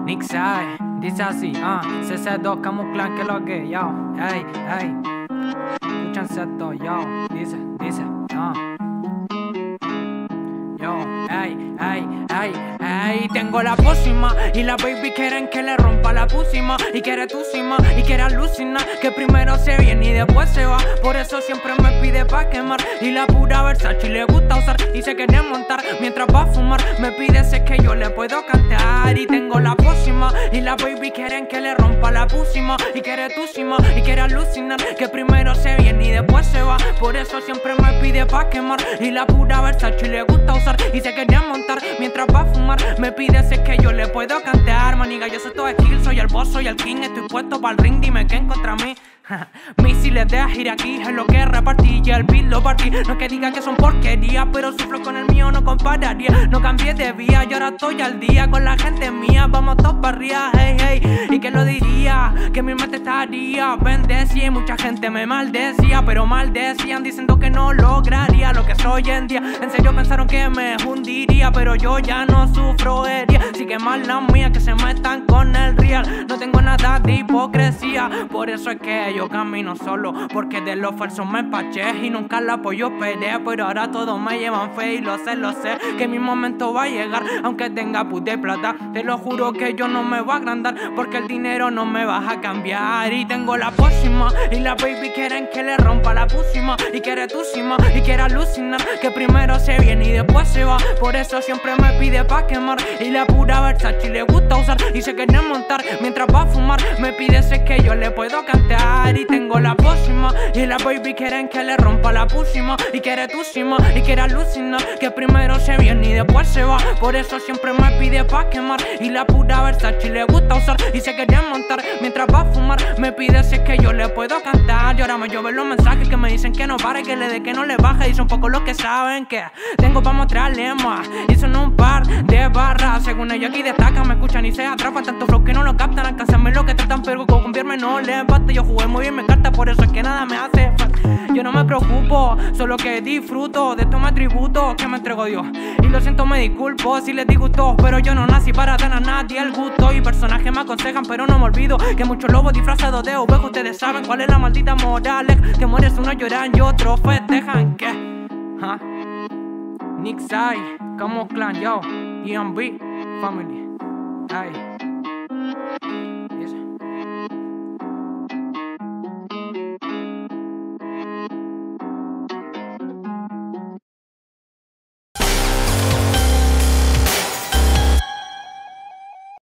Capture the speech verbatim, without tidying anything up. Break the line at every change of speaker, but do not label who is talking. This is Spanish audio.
Nick sabe, dice así, ah, C C dos, camuflan que lo que, yo, ey, ey. Escúchense esto, yo, dice, dice, ah. Yo, ey, ey, ey, ey. Tengo la pócima y la baby quieren que le rompa la pusima. Y quiere tu cima y quiere alucinar, que primero se viene y después se va. Por eso siempre me pide pa' quemar. Y la pura Versace le gusta usar y se quiere montar mientras va a fumar. Me pide sé que yo le puedo cantar. Y tengo la pócima y la baby quieren que le rompa la pusima. Y quiere tu cima y quiere alucinar, que primero se viene y después se va. Por eso siempre me pide pa' quemar. Y la pura Versace le gusta usar y se quiere montar mientras va a fumar. Me pide sé que yo le puedo cantar. Maniga, yo soy todo skill, soy el boss, soy el king. Estoy puesto para el ring, dime quién contra mí. Misiles de agir aquí es lo que repartí y el beat lo partí. No es que diga que son porquerías, pero su flow con el mío no compararía. No cambié de vía y ahora estoy al día con la gente mía. Vamos todos para arriba, hey, hey. ¿Y quién lo diría? Que mi mente estaría bendecida y mucha gente me maldecía, pero maldecían diciendo que no lograría lo que soy hoy en día. En serio pensaron que me hundiría, pero yo ya no sufro herida. Así que mal la mía que se metan con el real. No tengo nada de hipocresía, por eso es que yo camino solo, porque de lo falso me empaché y nunca la apoyo esperé. Pero ahora todos me llevan fe y lo sé, lo sé, que mi momento va a llegar. Aunque tenga puta de plata, te lo juro que yo no me voy a agrandar, porque el dinero no me va a cambiar. Y tengo la pócima y la baby quieren que le rompa la pusima. Y quiere tu cima y quiere alucinar, que primero se viene y después se va. Por eso siempre me pide pa' quemar. Y la pura Versace le gusta usar y se quiere montar mientras va a fumar. Me pide sé que yo le puedo cantar. Y tengo la pócima y la baby quieren que le rompa la pusima. Y quiere tu cima y quiere alucinar, que primero se viene y después se va. Por eso siempre me pide pa' quemar. Y la pura Versace le gusta usar y se quiere montar mientras va a fumar. Me pide sé que yo le puedo cantar. Y ahora me lloven los mensajes que me dicen que no pare, que le dé, que no le baje. Y son pocos los que saben que tengo pa' mostrarle más. Y son un par de barras, según ellos aquí destacan, me escuchan y se atrapan. Tanto flow que no lo captan, alcanzarme lo que tratan, pero con confiarme no les basta. Yo jugué muy bien, me encanta, por eso es que nada me hace falta. Yo no me preocupo, solo que disfruto de estos atributos que me entregó Dios. Y lo siento, me disculpo si les disgustó, pero yo no nací para dar a nadie el gusto. Y personajes me aconsejan, pero no me olvido que muchos lobos disfrazados de ovejas. Ustedes saben cuál es la maldita moral, que mueres uno lloran y otros festejan. ¿Qué? ¿Ah? Nick Sai, como clan, yo, E M B, family. Ay.